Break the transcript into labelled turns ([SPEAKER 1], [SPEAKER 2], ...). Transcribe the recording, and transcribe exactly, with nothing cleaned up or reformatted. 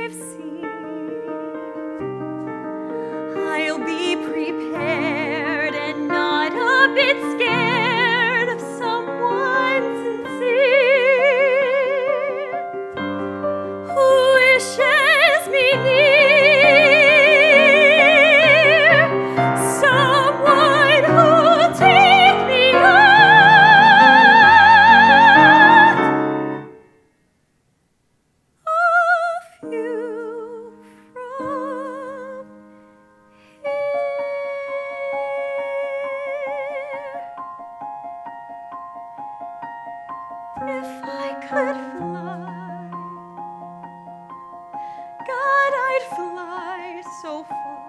[SPEAKER 1] I've seen. I'll be prepared and not a bit scared of someone sincere who wishes me near, someone who'll take me out of you from here. If I could fly, God, I'd fly so far